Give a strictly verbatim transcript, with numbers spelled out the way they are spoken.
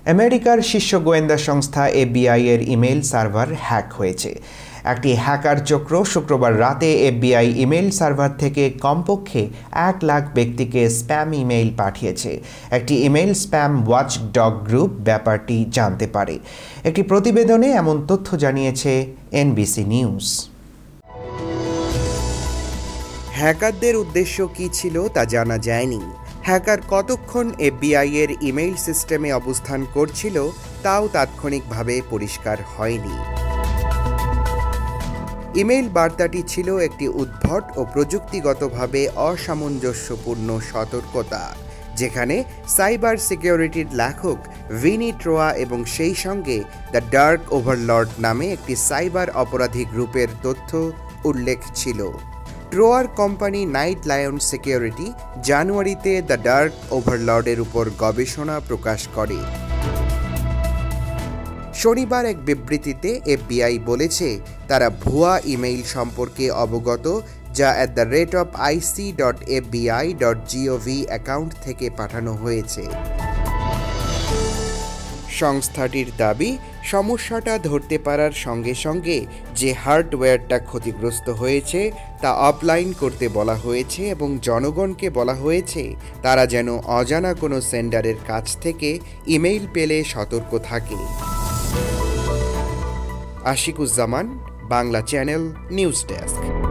আমেরিকার শীর্ষ গোয়েন্দা সংস্থা এফবিআই এর ইমেইল সার্ভার হ্যাক হয়েছে। একটি হ্যাকার চক্র শুক্রবার রাতে এফবিআই ইমেইল সার্ভার থেকে কমপক্ষে এক লাখ ব্যক্তিকে স্প্যাম ইমেইল পাঠিয়েছে। একটি ইমেইল স্প্যাম ওয়াচডগ গ্রুপ ব্যাপারটি জানতে পারে। একটি প্রতিবেদনে এমন তথ্য জানিয়েছে এনবিসি নিউজ। হ্যাকারদের উদ্দেশ্য কী ছিল তা জানা যায়নি। হ্যাকার কতক্ষণ এফবিআই এর ইমেইল সিস্টেমে অবস্থান করছিল তাও তাৎক্ষণিকভাবে পরিষ্কার হয়নি। ইমেইল বার্তাটি ছিল একটি উদ্ভট ও প্রযুক্তিগতভাবে অসামঞ্জস্যপূর্ণ সতর্কতা, যেখানে সাইবার সিকিউরিটির লেখক ভিনি ট্রোয়া এবং সেই সঙ্গে দ্য ডার্ক ওভারলর্ড নামে একটি সাইবার অপরাধী গ্রুপের তথ্য উল্লেখ ছিল। ট্রোয়ার কোম্পানি নাইট লায়ন সিকিউরিটি জানুয়ারিতে দ্য ডার্ক ওভারলর্ডের উপর গবেষণা প্রকাশ করে। শনিবার এক বিবৃতিতে এফবিআই বলেছে তারা ভুয়া ইমেইল সম্পর্কে অবগত, যা at the rate of IC dot FBI dot GOV account থেকে পাঠানো হয়েছে। সংস্থাটির দাবি, সমস্যাটা ধরতে পারার সঙ্গে সঙ্গে যে হার্ডওয়্যারটা ক্ষতিগ্রস্ত হয়েছে তা অফলাইন করতে বলা হয়েছে এবং জনগণকে বলা হয়েছে তারা যেন অজানা কোনো সেন্ডারের কাছ থেকে ইমেইল পেলে সতর্ক থাকে। Ashikuzzaman, Bangla channel, news desk.